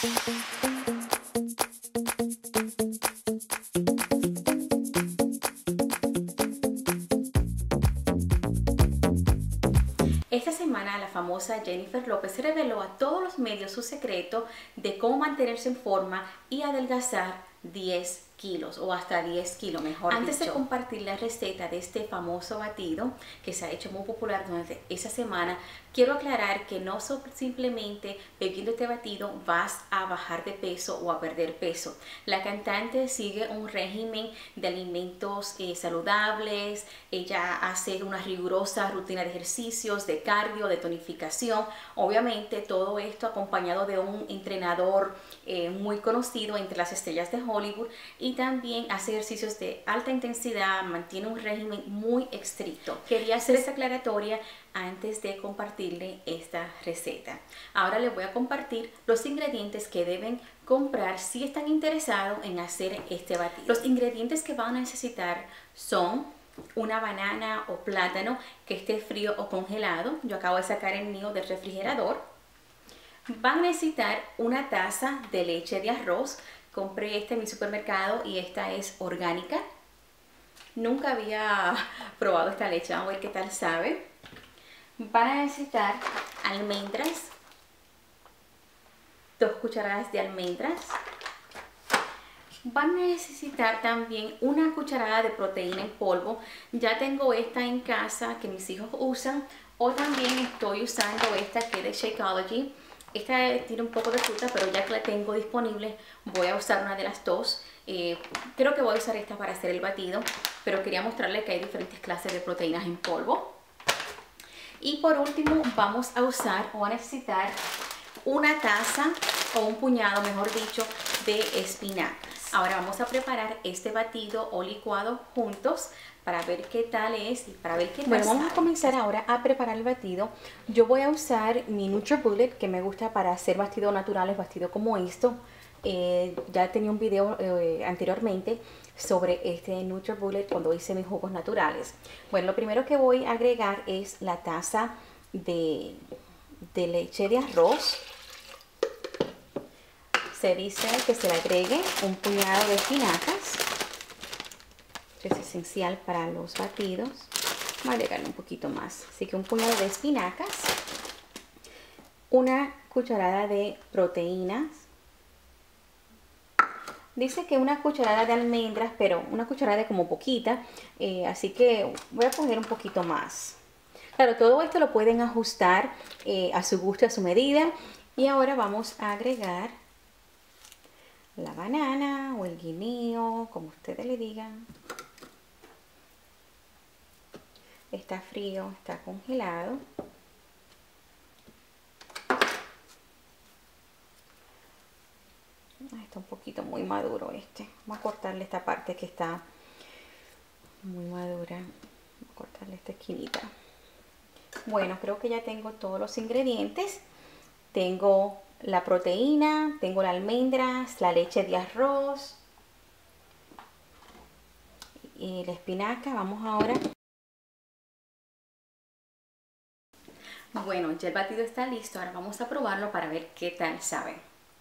Esta semana la famosa Jennifer López reveló a todos los medios su secreto de cómo mantenerse en forma y adelgazar 10 kilos o hasta 10 kilos mejor Antes dicho. de compartir la receta de este famoso batido que se ha hecho muy popular durante esa semana, quiero aclarar que no simplemente bebiendo este batido vas a bajar de peso o a perder peso. La cantante sigue un régimen de alimentos saludables, ella hace una rigurosa rutina de ejercicios, de cardio, de tonificación, obviamente todo esto acompañado de un entrenador muy conocido entre las estrellas de Hollywood, y también hace ejercicios de alta intensidad, mantiene un régimen muy estricto. Quería hacer esta aclaratoria antes de compartirle esta receta. Ahora les voy a compartir los ingredientes que deben comprar si están interesados en hacer este batido. Los ingredientes que van a necesitar son una banana o plátano que esté frío o congelado. Yo acabo de sacar el mío del refrigerador. Van a necesitar una taza de leche de arroz. Compré esta en mi supermercado y esta es orgánica. Nunca había probado esta leche, vamos a ver qué tal sabe. Van a necesitar almendras, 2 cucharadas de almendras. Van a necesitar también una cucharada de proteína en polvo. Ya tengo esta en casa que mis hijos usan, o también estoy usando esta que es de Shakeology. Esta tiene un poco de fruta, pero ya que la tengo disponible voy a usar una de las dos. Creo que voy a usar esta para hacer el batido, pero quería mostrarles que hay diferentes clases de proteínas en polvo. Y por último vamos a usar o a necesitar una taza o un puñado, mejor dicho, de espinacas. Ahora vamos a preparar este batido o licuado juntos para ver qué tal es y para ver qué tal. Bueno, vamos a comenzar ahora a preparar el batido. Yo voy a usar mi NutriBullet, que me gusta para hacer batidos naturales, batido como esto. Ya tenía un video anteriormente sobre este NutriBullet cuando hice mis jugos naturales. Bueno, lo primero que voy a agregar es la taza de leche de arroz. Se dice que se le agregue un puñado de espinacas. Es esencial para los batidos. Voy a agregarle un poquito más, así que un puñado de espinacas, una cucharada de proteínas. Dice que una cucharada de almendras, pero una cucharada como poquita, así que voy a poner un poquito más. Claro, todo esto lo pueden ajustar a su gusto, a su medida. Y ahora vamos a agregar la banana o el guineo, como ustedes le digan. Está frío, está congelado. Está un poquito muy maduro este. Vamos a cortarle esta parte que está muy madura. Vamos a cortarle esta esquinita. Bueno, creo que ya tengo todos los ingredientes. Tengo la proteína, tengo las almendras, la leche de arroz y la espinaca. Vamos ahora. Bueno, ya el batido está listo, ahora vamos a probarlo para ver qué tal sabe.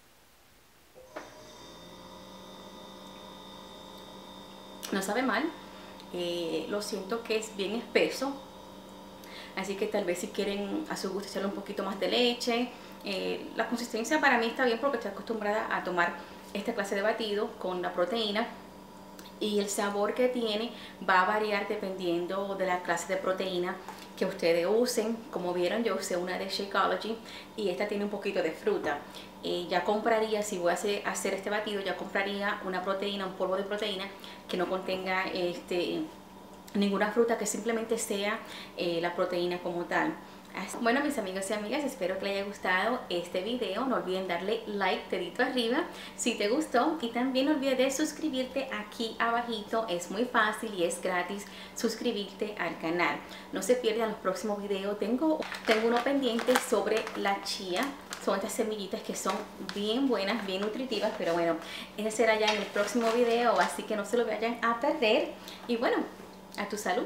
No sabe mal, lo siento que es bien espeso, así que tal vez si quieren a su gusto echarle un poquito más de leche. La consistencia para mí está bien porque estoy acostumbrada a tomar esta clase de batido con la proteína. Y el sabor que tiene va a variar dependiendo de la clase de proteína que ustedes usen. Como vieron, yo usé una de Shakeology y esta tiene un poquito de fruta. Ya compraría, si voy a hacer este batido, ya compraría una proteína, un polvo de proteína que no contenga ninguna fruta, que simplemente sea la proteína como tal. Bueno, mis amigos y amigas, espero que les haya gustado este video. No olviden darle like, dedito arriba si te gustó, y también no olvides de suscribirte aquí abajito. Es muy fácil y es gratis suscribirte al canal. No se pierdan los próximos videos. Tengo uno pendiente sobre la chía. Son estas semillitas que son bien buenas, bien nutritivas, pero bueno, ese será ya en el próximo video, así que no se lo vayan a perder. Y bueno, a tu salud.